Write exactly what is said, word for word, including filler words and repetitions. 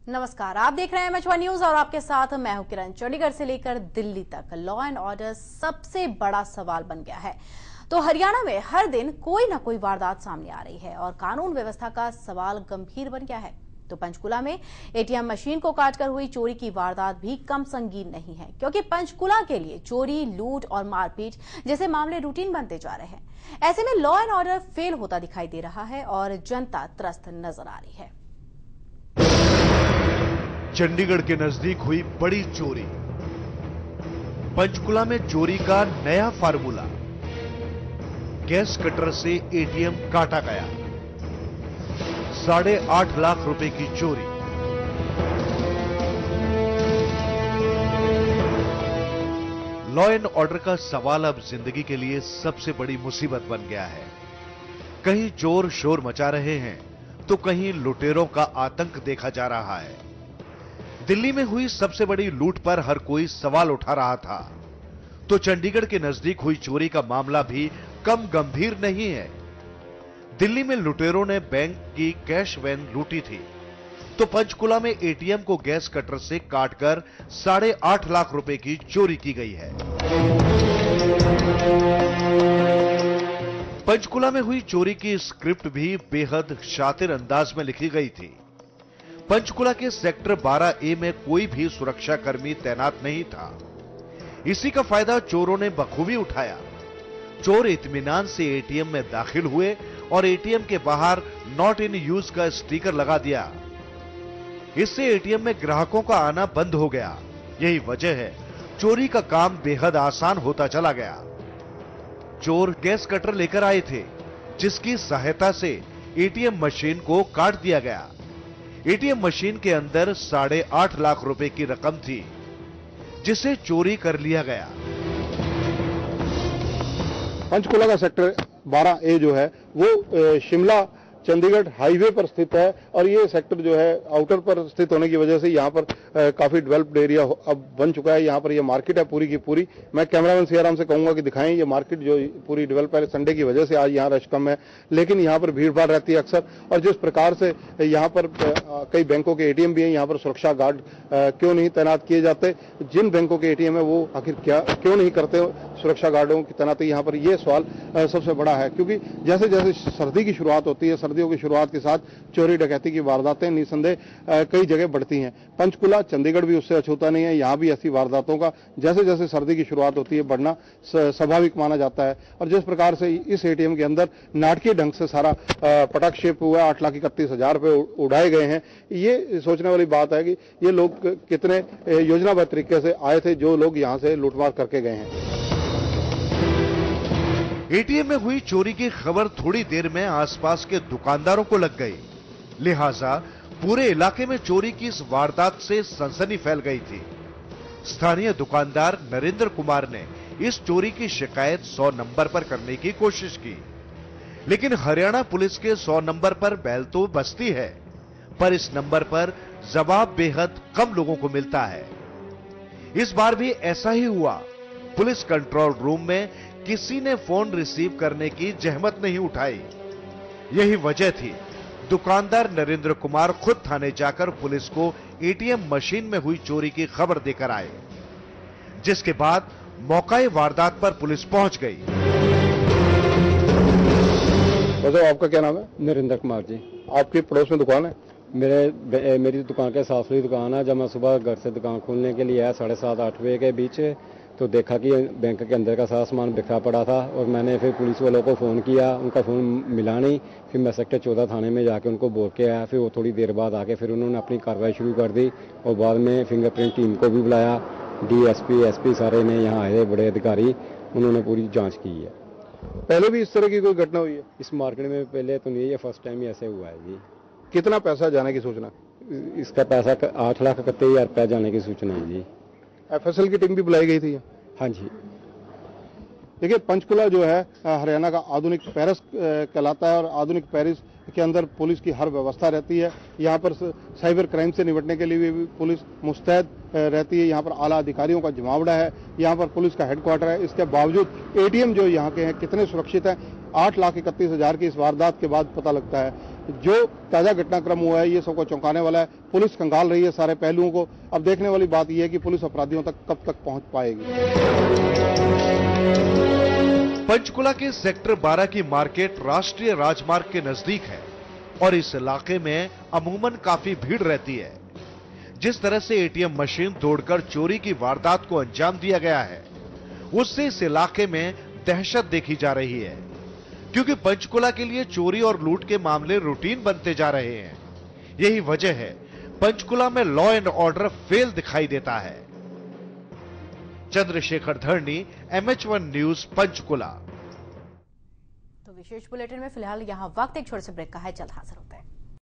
नमस्कार, आप देख रहे हैं एम एच वन न्यूज और आपके साथ मैं हूं किरण। चंडीगढ़ से लेकर दिल्ली तक लॉ एंड ऑर्डर सबसे बड़ा सवाल बन गया है। तो हरियाणा में हर दिन कोई ना कोई वारदात सामने आ रही है और कानून व्यवस्था का सवाल गंभीर बन गया है। तो पंचकुला में एटीएम मशीन को काटकर हुई चोरी की वारदात भी कम संगीन नहीं है, क्योंकि पंचकुला के लिए चोरी, लूट और मारपीट जैसे मामले रूटीन बनते जा रहे हैं। ऐसे में लॉ एंड ऑर्डर फेल होता दिखाई दे रहा है और जनता त्रस्त नजर आ रही है। चंडीगढ़ के नजदीक हुई बड़ी चोरी। पंचकुला में चोरी का नया फार्मूला। गैस कटर से एटीएम काटा गया। साढ़े आठ लाख रुपए की चोरी। लॉ एंड ऑर्डर का सवाल अब जिंदगी के लिए सबसे बड़ी मुसीबत बन गया है। कहीं चोर शोर मचा रहे हैं तो कहीं लुटेरों का आतंक देखा जा रहा है। दिल्ली में हुई सबसे बड़ी लूट पर हर कोई सवाल उठा रहा था, तो चंडीगढ़ के नजदीक हुई चोरी का मामला भी कम गंभीर नहीं है। दिल्ली में लुटेरों ने बैंक की कैश वैन लूटी थी, तो पंचकुला में एटीएम को गैस कटर से काटकर साढ़े आठ लाख रुपए की चोरी की गई है। पंचकुला में हुई चोरी की स्क्रिप्ट भी बेहद शातिर अंदाज में लिखी गई थी। पंचकुला के सेक्टर बारह ए में कोई भी सुरक्षा कर्मी तैनात नहीं था। इसी का फायदा चोरों ने बखूबी उठाया। चोर इत्मीनान से एटीएम में दाखिल हुए और एटीएम के बाहर नॉट इन यूज का स्टिकर लगा दिया। इससे एटीएम में ग्राहकों का आना बंद हो गया। यही वजह है चोरी का काम बेहद आसान होता चला गया। चोर गैस कटर लेकर आए थे, जिसकी सहायता से एटीएम मशीन को काट दिया गया। एटीएम मशीन के अंदर साढ़े आठ लाख रुपए की रकम थी, जिसे चोरी कर लिया गया। पंचकुला का सेक्टर बारह ए जो है वो शिमला चंडीगढ़ हाईवे पर स्थित है और ये सेक्टर जो है आउटर पर स्थित होने की वजह से यहाँ पर आ, काफी डेवलप्ड एरिया अब बन चुका है। यहाँ पर ये मार्केट है पूरी की पूरी। मैं कैमरामैन सियाराम से कहूंगा कि दिखाएं ये मार्केट जो पूरी डेवलप है। संडे की वजह से आज यहाँ रश कम है, लेकिन यहाँ पर भीड़ भाड़ रहती है अक्सर। और जिस प्रकार से यहाँ पर आ, कई बैंकों के एटीएम भी हैं, यहाँ पर सुरक्षा गार्ड क्यों नहीं तैनात किए जाते? जिन बैंकों के एटीएम है वो आखिर क्या क्यों नहीं करते सुरक्षा गार्डों की तैनाती यहाँ पर? ये सवाल सबसे बड़ा है, क्योंकि जैसे जैसे सर्दी की शुरुआत होती है, सर्दियों की शुरुआत के साथ चोरी डकैती की वारदातें निसंदेह कई जगह बढ़ती हैं। पंचकुला चंडीगढ़ भी उससे अछूता नहीं है। यहाँ भी ऐसी वारदातों का जैसे जैसे सर्दी की शुरुआत होती है बढ़ना स्वाभाविक माना जाता है। और जिस प्रकार से इस एटीएम के अंदर नाटकीय ढंग से सारा पटाक्षेप हुआ, आठ लाख इकतीस हजार रुपए उड़ाए गए हैं, ये सोचने वाली बात है कि ये लोग कितने योजनाबद्ध तरीके से आए थे, जो लोग यहाँ से लूटमार करके गए हैं। एटीएम में हुई चोरी की खबर थोड़ी देर में आसपास के दुकानदारों को लग गई, लिहाजा पूरे इलाके में चोरी की इस वारदात से सनसनी फैल गई थी। स्थानीय दुकानदार नरेंद्र कुमार ने इस चोरी की शिकायत सौ नंबर पर करने की कोशिश की, लेकिन हरियाणा पुलिस के सौ नंबर पर बेल तो बजती है, पर इस नंबर पर जवाब बेहद कम लोगों को मिलता है। इस बार भी ऐसा ही हुआ। पुलिस कंट्रोल रूम में किसी ने फोन रिसीव करने की जहमत नहीं उठाई। यही वजह थी दुकानदार नरेंद्र कुमार खुद थाने जाकर पुलिस को एटीएम मशीन में हुई चोरी की खबर देकर आए, जिसके बाद मौके वारदात पर पुलिस पहुंच गई। तो आपका क्या नाम है? नरेंद्र कुमार जी। आपके पड़ोस में दुकान है? मेरे मेरी दुकान के साथ ही दुकान है। जब मैं सुबह घर से दुकान खोलने के लिए आया साढ़े सात आठ बजे के बीच, तो देखा कि बैंक के अंदर का सारा सामान बिखरा पड़ा था और मैंने फिर पुलिस वालों को फ़ोन किया, उनका फ़ोन मिला नहीं। फिर मैं सेक्टर चौदह थाने में जाके उनको बोल के आया। फिर वो थोड़ी देर बाद आके फिर उन्होंने अपनी कार्रवाई शुरू कर दी और बाद में फिंगरप्रिंट टीम को भी बुलाया। डीएसपी, एसपी सारे ने यहाँ आए, बड़े अधिकारी, उन्होंने पूरी जाँच की है। पहले भी इस तरह की कोई घटना हुई है इस मार्केट में? पहले तो नहीं, ये फर्स्ट टाइम ही ऐसे हुआ है जी। कितना पैसा जाने की सूचना? इसका पैसा आठ लाख इकतीस हजार रुपया जाने की सूचना है जी। एफएसएल की टीम भी बुलाई गई थी? हाँ जी। देखिए, पंचकुला जो है हरियाणा का आधुनिक पेरिस कहलाता है और आधुनिक पेरिस के अंदर पुलिस की हर व्यवस्था रहती है। यहाँ पर साइबर क्राइम से निपटने के लिए भी पुलिस मुस्तैद रहती है। यहाँ पर आला अधिकारियों का जमावड़ा है। यहाँ पर पुलिस का हेडक्वार्टर है। इसके बावजूद एटीएम जो यहाँ के हैं कितने सुरक्षित हैं आठ लाख इकतीस हजार की इस वारदात के बाद पता लगता है। जो ताजा घटनाक्रम हुआ है ये सबको चौंकाने वाला है। पुलिस खंगाल रही है सारे पहलुओं को। अब देखने वाली बात यह है कि पुलिस अपराधियों तक कब तक पहुंच पाएगी। पंचकुला के सेक्टर बारह की मार्केट राष्ट्रीय राजमार्ग के नजदीक है और इस इलाके में अमूमन काफी भीड़ रहती है। जिस तरह से एटीएम मशीन तोड़कर चोरी की वारदात को अंजाम दिया गया है, उससे इस इलाके में दहशत देखी जा रही है, क्योंकि पंचकुला के लिए चोरी और लूट के मामले रूटीन बनते जा रहे हैं। यही वजह है पंचकुला में लॉ एंड ऑर्डर फेल दिखाई देता है। Chandrashekhar Dharni, M H one news, Panchkula. तो विशेष बुलेटिन में फिलहाल यहां वक्त एक छोटे से ब्रेक का है, जल्द हाजिर होते हैं।